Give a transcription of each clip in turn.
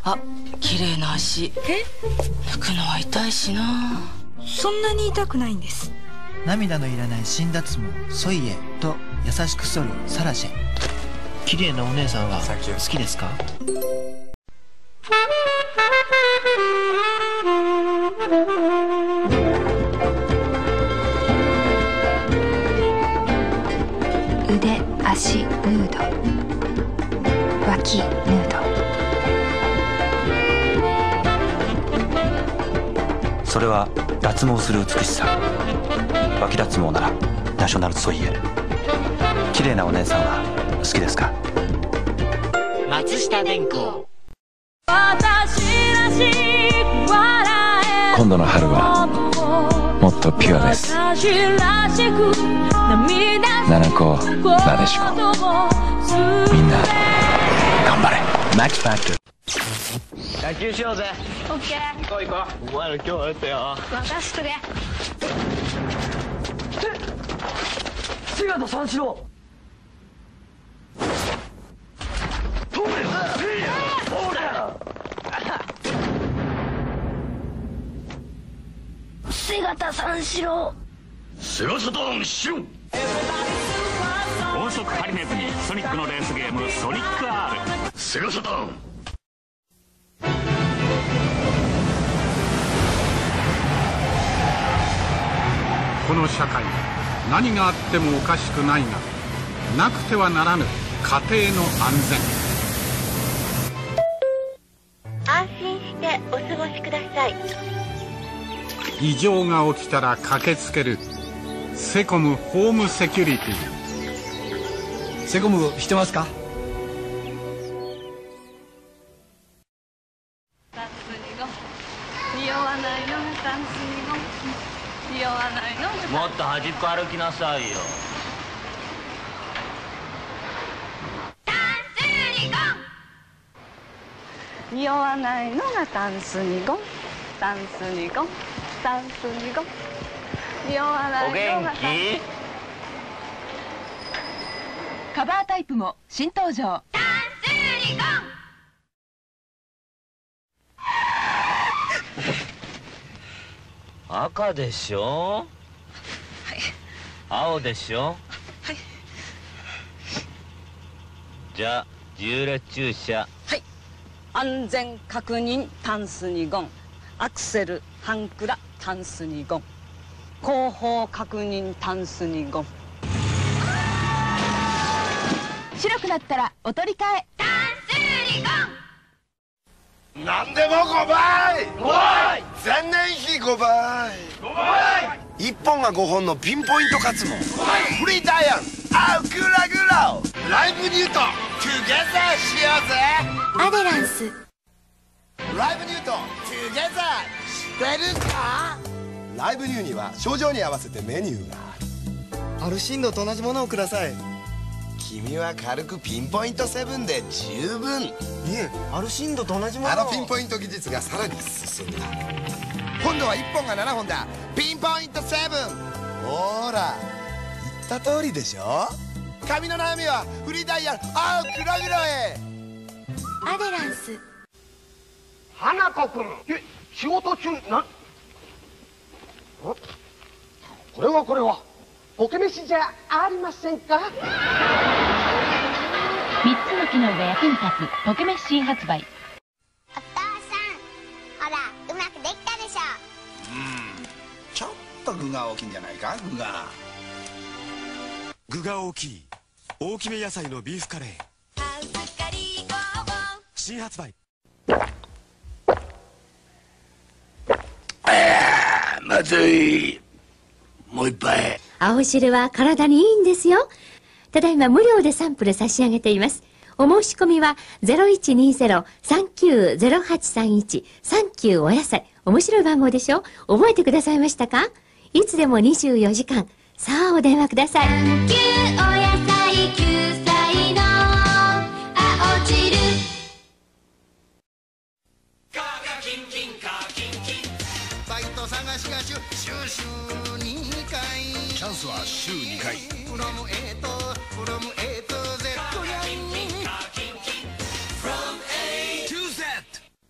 あ、綺麗な足。抜くのは痛いしな。 そんなに痛くないんです。 涙のいらない新脱毛ソイエと優しく剃るサラシェ。綺麗なお姉さんは好きですか？ 腕足ヌード、脇ヌード。 それは脱毛する美しさ。脇脱毛ならナショナルソイエ。綺麗なお姉さんは好きですか？ 松下電工。 今度の春はもっとピュアです。七子なでしこ、みんな頑張れ。マックスファクト。 野球しようぜ。 オッケー。 行こう行こう。お前ら今日はやったよ。 私くれ。 菅田三四郎。通れ。通れ。 菅田三四郎。 菅田三四郎。 音速ハリネズミソニックのレースゲームソニック R。 菅田。 この社会、何があってもおかしくないが、なくてはならぬ家庭の安全。安心してお過ごしください。 異常が起きたら駆けつけるセコムホームセキュリティ。 セコム知ってますか？ もっと端っこ歩きなさいよ。 匂わないのがタンスにゴン、タンスにゴン、タンスにゴン。匂わないのがお元気？ カバータイプも新登場。 タンスにゴン。 赤でしょ。 はい。 青でしょ。 はい。 じゃあ重列駐車。 はい。安全確認タンスにゴン。アクセル半クラタンスにゴン。後方確認タンスにゴン。 白くなったらお取り替え。 タンスにゴン。 何でも5倍。5倍。前年比5倍。5倍。1本が5本のピンポイント活も。フリーダイアンアウクラグラオライブニュートゥゲザーしようぜ。 アデランス。 ライブニュートゥゲザー知ってるか？ライブニューには症状に合わせてメニューがある。 アルシンドと同じものをください。 君は軽くピンポイント7で十分。いえ、アルシンドと同じもの。 あのピンポイント技術がさらに進んだ。今度は1本が7本だ。ピンポイント7。ほら言った通りでしょ。髪の悩みはフリーダイヤルアウクラグラへ。 アデランス。 花子くん、仕事中な。これはポケ飯じゃありませんか。 3つの機能が役に立つポケ飯新発売。 お父さん、ほらうまくできたでしょ。 ちょっと具が大きいんじゃないか。 具が大きい大きめ野菜のビーフカレー新発売。 まずい。もう一杯。 青汁は体にいいんですよ。ただいま無料でサンプル差し上げています。お申し込みは 0120-390831 39お野菜。面白い番号でしょ。覚えてくださいましたか？いつでも24時間。さあお電話ください。 サンキューお野菜救済の青汁。 バイト探しが週2回。チャンスは週2回。from A to Z に。from A to Z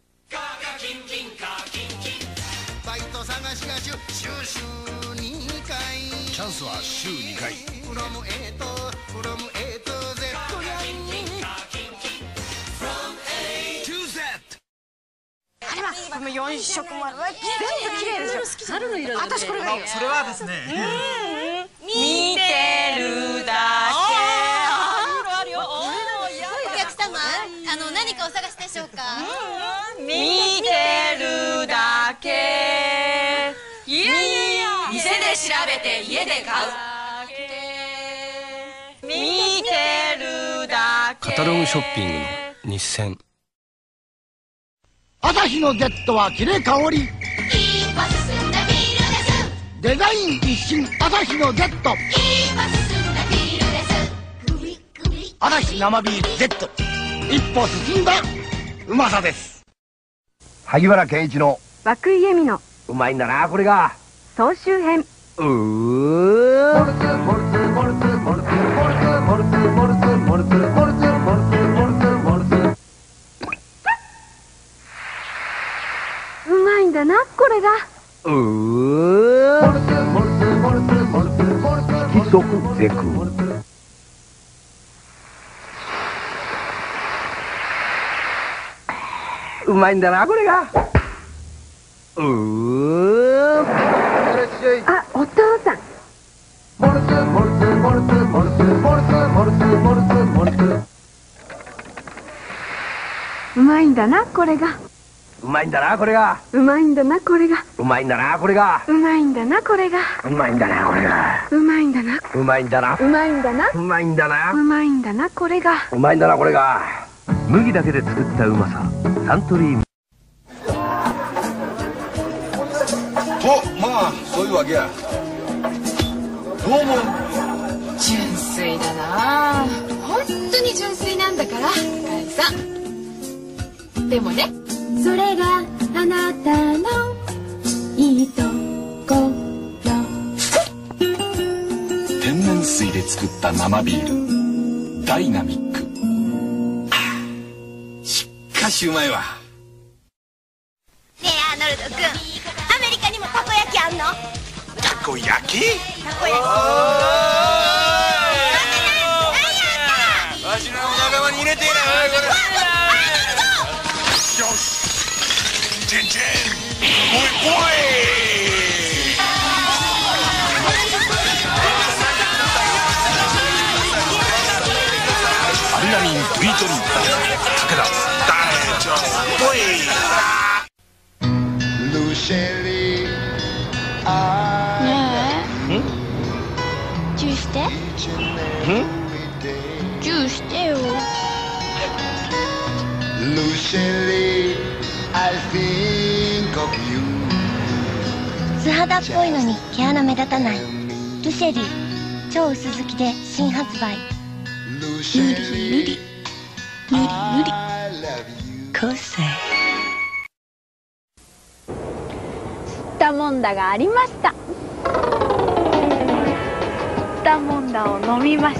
4色もある。全部綺麗でしょ。 春の色だね。 私これがいい。 それはですね。 見てるだけ。あるよ。 お客様、何かお探しでしょうか。 見てるだけ。いやいや。店で調べて家で買う。見てるだけ。 カタログショッピングの日銭。 アサヒの Z は切れ香り。デザイン一新アサヒの Z。アサヒ生ビール Z。一歩進んだうまさです。 萩原健一の涌井絵美のうまいんだなこれが。 総集編。うまいんだなこれが。 規則ゼク。うまいんだなこれが。 あ、お父さん。うまいんだなこれが。 うまいんだなこれが。 うまいんだなこれが。 うまいんだなこれが。 うまいんだなこれが。 うまいんだなこれが。 うまいんだな。 うまいんだな。 うまいんだな。 うまいんだな。 うまいんだなこれが。 うまいんだなこれが。麦だけで作ったうまさ。サントリー。 まあそういうわけや。どう思う？ 純粋だな。本当に純粋なんだから深井さん。でもね、それがあなたのいいところ。 天然水で作った生ビールダイナミック。しかしうまいわ。 ねえアーノルド君、アメリカにもたこ焼きあんの？ たこ焼き？ たこ焼き。 わしのお仲間に入れてえな。これ。よし。チェンチェン。おいおい。アリナミン V トリン武田大丈夫。おい。 ルシェリー。 ねえ。チューして。チューしてよ。 Lucy, I think of you。 素肌っぽいのに毛穴目立たないルシェリー、超薄付きで新発売。ぬりぬりぬりぬり個性。 吸ったもんだがありました。吸ったもんだを飲みました。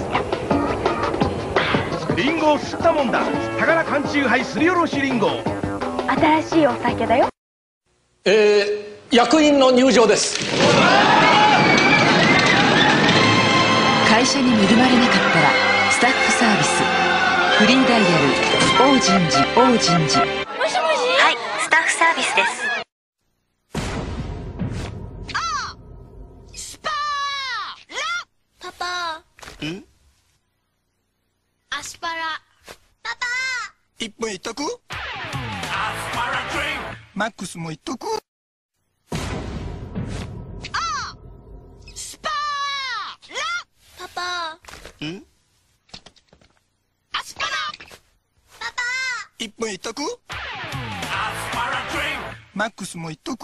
リンゴを吸ったもんだ。宝缶チューハイすりおろしリンゴ。 新しいお酒だよ。 役員の入場です。 会社に恵まれなかったらスタッフサービス。フリーダイヤル王人事王人事。もしもし。 はい、スタッフサービスです。スパーラ。パパ。 ん？ アスパラ。パパ。 一本いっとく？マックスもいっとく？ スパーラ。パパ。 ん？ アスパラ。パパ。 一本いっとく？マックスもいっとく？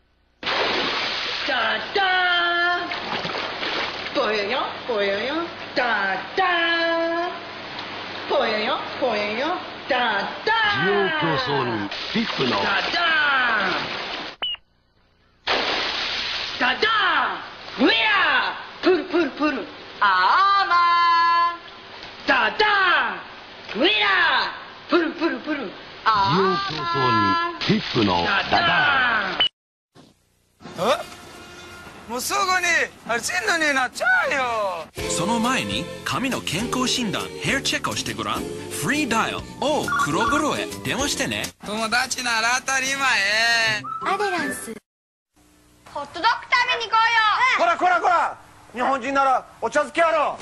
ダダーン。ぽよよぽよよダダーン。ぽよよぽよよダダーン。 需要競争にピップのダダーンダダーン。ウェアプルプルプルアーマーダダーン。ウェアプルプルプル需要競争にピップのダダーン。 もうすぐに死ぬになっちゃうよ。 その前に髪の健康診断ヘアチェックをしてごらん。フリーダイヤルを黒黒へ電話してね。 友達なら当たり前。 アデランス。 ホットドッグ食べに行こうよ。 こらこらこら、日本人ならお茶漬けやろ。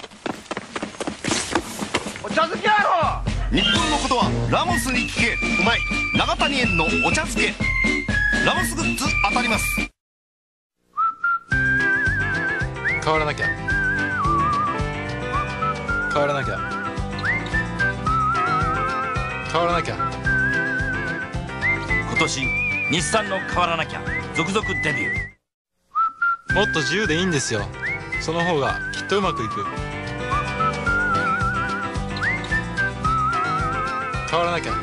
お茶漬けやろ。 日本のことはラモスに聞け。うまい永谷園のお茶漬け。ラモスグッズ当たります。 変わらなきゃ変わらなきゃ変わらなきゃ。 今年日産の変わらなきゃ続々デビュー。 もっと自由でいいんですよ。その方がきっとうまくいく。変わらなきゃ。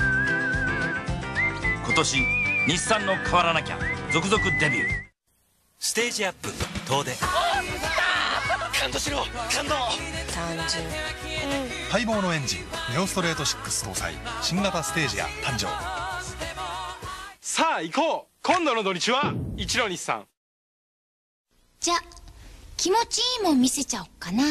今年日産の変わらなきゃ続々デビュー。 ステージアップ遠出。感動しろ感動。 待望のエンジンネオストレート6搭載新型ステージア誕生。 さあ行こう。今度の土日は一路日産。 じゃ気持ちいいもん見せちゃおっかな。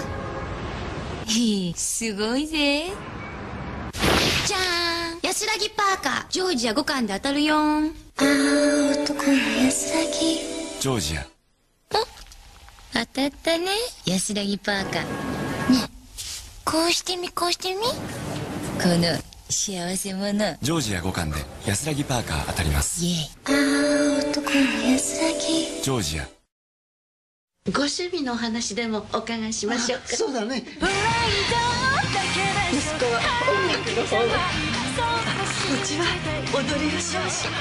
すごいぜ。じゃーん、安らぎパーカージョージア5巻で当たるよん。男の安らぎジョージア。 当たったね、安らぎパーカー。ねえ、こうしてみこうしてみ。この幸せ者。 ジョージア5巻で安らぎパーカー当たります。 イエイ。男の安らぎ。 ジョージア。 ご趣味のお話でもお伺いしましょうか。 そうだね。 息子は音楽の方が、うちは踊りをしましょう。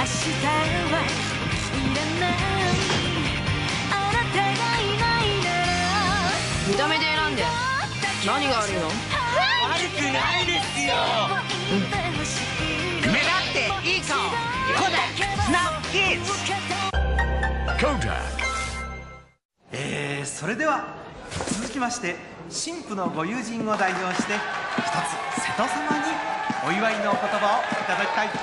見た目で選んで何が悪いの？ 悪くないですよ。目立っていい顔。コダックスナップキッズ。 コダック。それでは続きまして新婦のご友人を代表して一つ瀬戸様にお祝いのお言葉をいただきたい。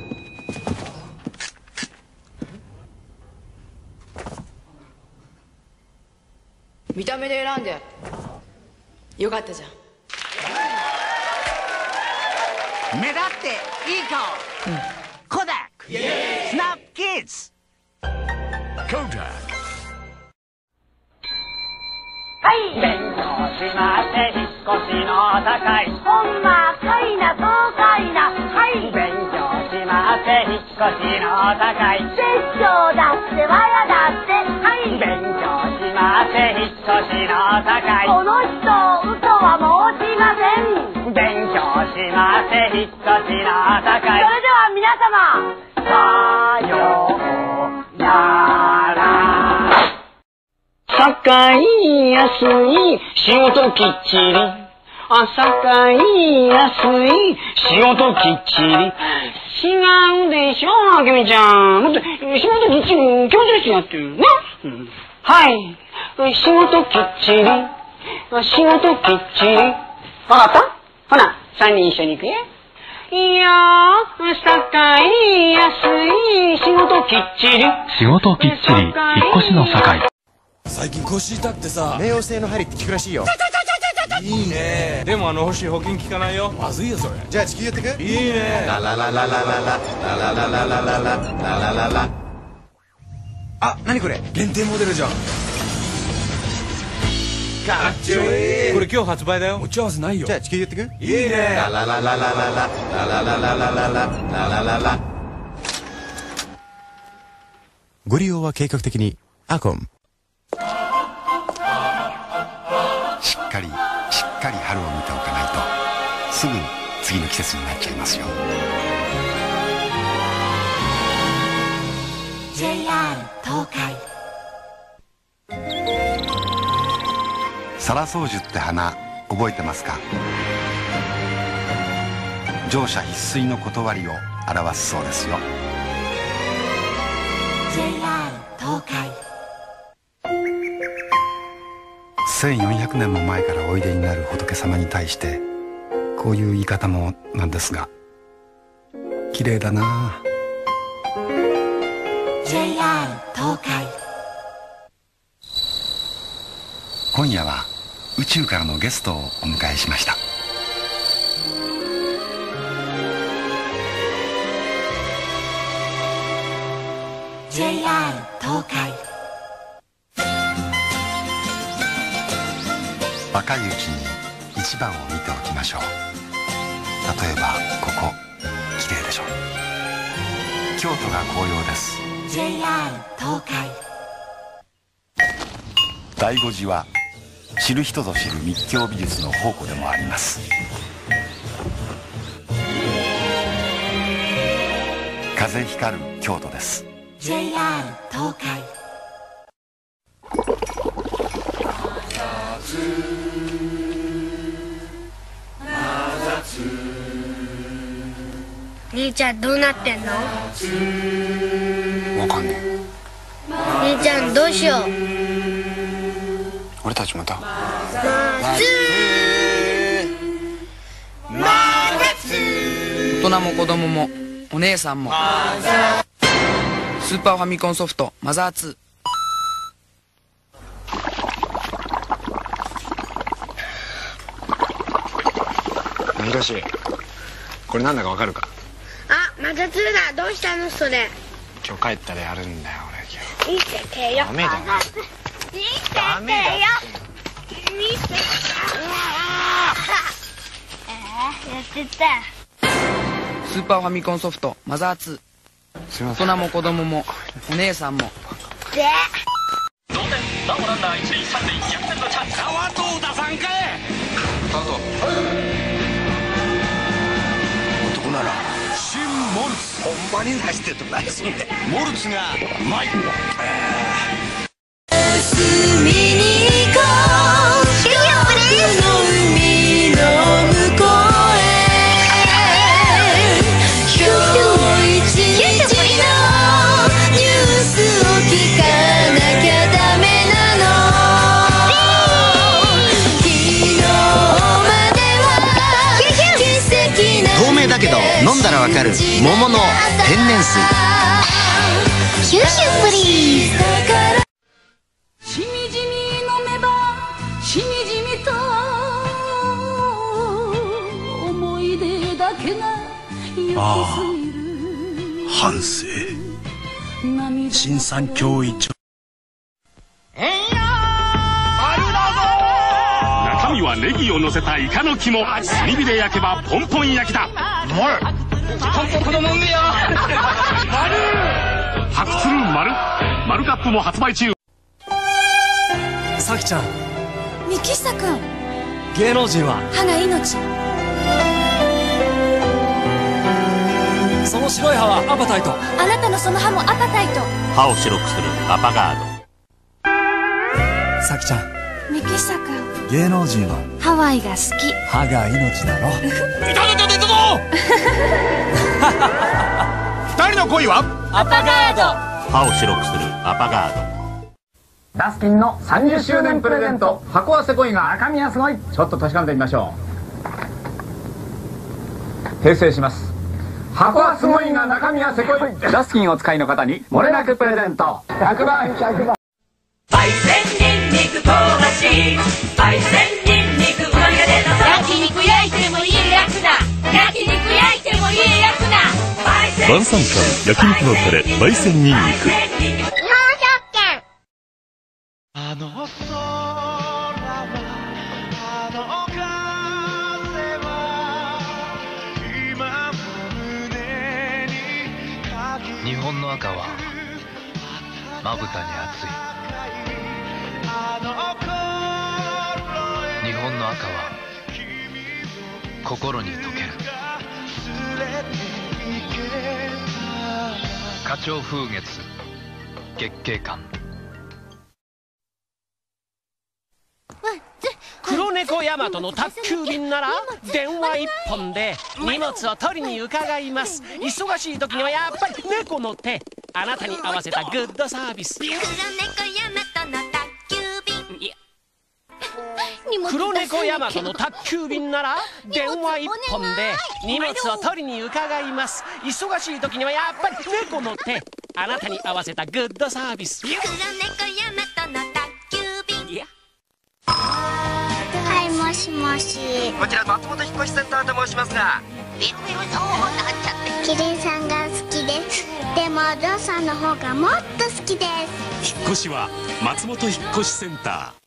見た目で選んでよかったじゃん。 目立っていい顔。コダックスナップキッズ。 コダック。 はい、勉強しまして引っ越しの高い。ほんまかいなそうかいな。はい、勉強しまして引っ越しの高い。説教だってわやだって。はい、勉強しまして引っ越しの高い。この人嘘は申しません。勉強しまして引っ越しの高い。それでは皆様さようなら。 高い安い仕事きっちり。高い安い仕事きっちり。違うでしょ、あけみちゃん。もっと仕事きっちり強調してやってるね。はい。仕事きっちり。仕事きっちり。わかった？ほな、3人一緒に行くよ。いやー、高い安い仕事きっちり。 仕事きっちり引っ越しの境。 最近腰痛ってさ、 冥王星の針って効くらしいよ。 いいね。でも星保険効かないよ。 まずいよそれ。 じゃあ地球寄ってく？ いいね。 ラララララララララララララララ。あ、何これ？ 限定モデルじゃん。 かっちょいい。 これ今日発売だよ。 持ち合わせないよ。 じゃあ地球寄ってく？ いいね。 ラララララララララララララララ。ご利用は計画的に。アコン。しっかり春を見ておかないとすぐ次の季節になっちゃいますよ。 JR 東海。 サラソウジュって花覚えてますか？乗車必須の断りを表すそうですよ。 JR 東海。 1400年も前からおいでになる仏様に対してこういう言い方もなんですが、綺麗だな。 JR 東海。 今夜は宇宙からのゲストをお迎えしました。 JR 東海。 若いうちに一番を見ておきましょう。例えばここ綺麗でしょ。京都が紅葉です。 JR 東海。 醍醐寺は知る人ぞ知る密教美術の宝庫でもあります。風光る京都です。 JR 東海。 兄ちゃんどうなってんの？ わかんね兄ちゃんどうしよう。 俺たちまた大人も子供もお姉さんもスーパーファミコンソフトマザー2。 ひろし、これなんだかわかるか？ あ、マザー2だ。どうしたのそれ？ 今日帰ったらやるんだよ俺。 見せてよ。 ダメだよ。 見せてよ。見せてよ。やってた。 スーパーファミコンソフトマザー2。大人も子供もお姉さんも。 で同点、なおランナー一塁三塁、逆転のチャンス。川藤田さんかい。 スタート。 男なら新モルツ。ほんまに走ってるとないですね。モルツがうまい。 海に行こう。僕の海の向こうへ。今日一日のニュースを聞かなきゃダメなの。昨日までは奇跡な。 透明だけど飲んだらわかる桃の天然水。 ヒューヒュープリーズ。 しみじみ飲めばしみじみと思い出だけがよすぎる。 反省新三教一丁。 中身はネギを乗せたイカの肝。炭火で焼けばポンポン焼きだ。ポンポンの飲んでよ。白鶴丸マルカップも発売中。 さきちゃん、 幹久君、 芸能人は歯が命。 その白い歯はアパタイト。 あなたのその歯もアパタイト。 歯を白くするアパガード。 さきちゃん、 幹久君、 芸能人はハワイが好き。 歯が命だろ。 いたぞ出たぞ。 二人の恋はアパガード。 歯を白くするアパガード。 ダスキンの30周年プレゼント、箱はせこいが中身はすごい。ちょっと確かめてみましょう。訂正します。箱はすごいが中身はせこい。ダスキンをお使いの方に漏れなくプレゼント。100万100万。 焙煎ニンニク香ばしい。焙煎ニンニクうまみが出たぞ。焼肉焼いてもいいやつだ。焼肉焼いてもいいやつだ。 晩餐館焼肉のタレ焙煎ニンニク。 あの空はあの風は今も胸に限り。 日本の赤はまぶたに熱い。日本の赤は心に溶ける。花鳥風月月桂冠。 黒猫ヤマトの宅急便なら電話一本で荷物を取りに伺います。忙しい時にはやっぱり猫の手。あなたに合わせたグッドサービス。 黒猫ヤマトの宅急便。 黒猫ヤマトの宅急便なら電話一本で荷物を取りに伺います。忙しい時にはやっぱり猫の手。あなたに合わせたグッドサービス。 黒猫ヤマトの宅急便。 こちら松本引越センターと申しますが、 ビルビルそうなっちゃってキリンさんが好きです。でもゾウさんの方がもっと好きです。 引っ越しは松本引越センター。